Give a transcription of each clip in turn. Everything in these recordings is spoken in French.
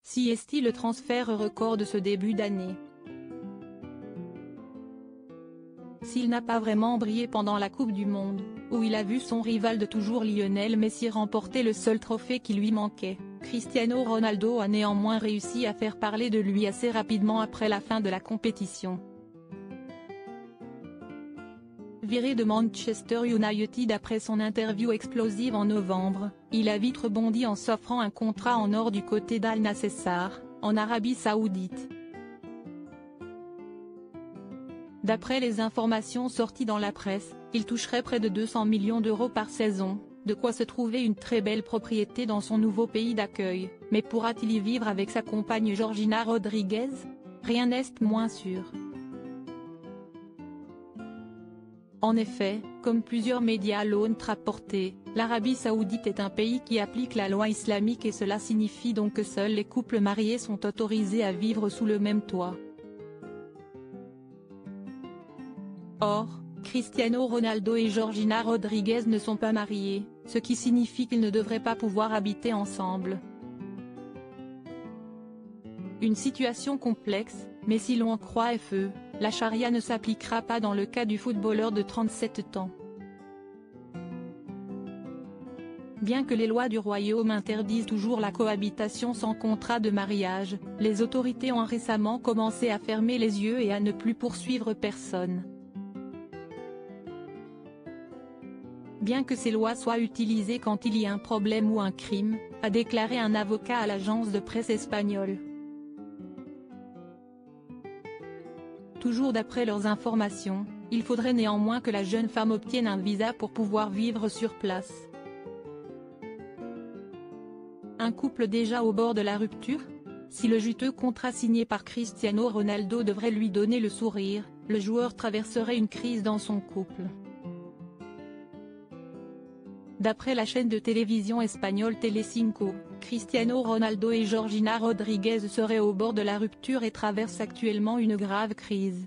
Si est-il le transfert record de ce début d'année? S'il n'a pas vraiment brillé pendant la Coupe du Monde, où il a vu son rival de toujours Lionel Messi remporter le seul trophée qui lui manquait, Cristiano Ronaldo a néanmoins réussi à faire parler de lui assez rapidement après la fin de la compétition. Viré de Manchester United après son interview explosive en novembre, il a vite rebondi en s'offrant un contrat en or du côté d'Al Nassr, en Arabie Saoudite. D'après les informations sorties dans la presse, il toucherait près de 200 millions d'euros par saison, de quoi se trouver une très belle propriété dans son nouveau pays d'accueil, mais pourra-t-il y vivre avec sa compagne Georgina Rodriguez? Rien n'est moins sûr. En effet, comme plusieurs médias l'ont rapporté, l'Arabie Saoudite est un pays qui applique la loi islamique et cela signifie donc que seuls les couples mariés sont autorisés à vivre sous le même toit. Or, Cristiano Ronaldo et Georgina Rodriguez ne sont pas mariés, ce qui signifie qu'ils ne devraient pas pouvoir habiter ensemble. Une situation complexe, mais si l'on croit FE, la charia ne s'appliquera pas dans le cas du footballeur de 37 ans. Bien que les lois du royaume interdisent toujours la cohabitation sans contrat de mariage, les autorités ont récemment commencé à fermer les yeux et à ne plus poursuivre personne. Bien que ces lois soient utilisées quand il y a un problème ou un crime, a déclaré un avocat à l'agence de presse espagnole. Toujours d'après leurs informations, il faudrait néanmoins que la jeune femme obtienne un visa pour pouvoir vivre sur place. Un couple déjà au bord de la rupture? Si le juteux contrat signé par Cristiano Ronaldo devrait lui donner le sourire, le joueur traverserait une crise dans son couple. D'après la chaîne de télévision espagnole Telecinco, Cristiano Ronaldo et Georgina Rodriguez seraient au bord de la rupture et traversent actuellement une grave crise.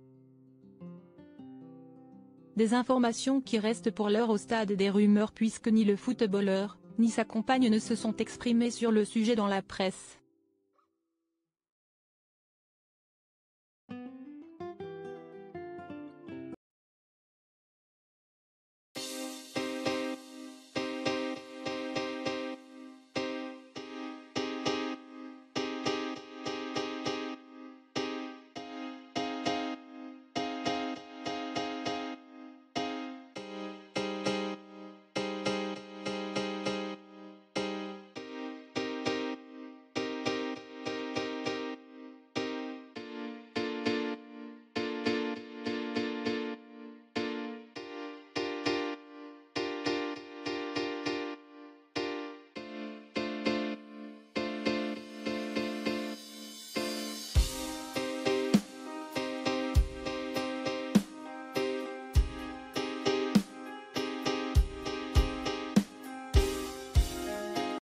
Des informations qui restent pour l'heure au stade des rumeurs puisque ni le footballeur, ni sa compagne ne se sont exprimés sur le sujet dans la presse.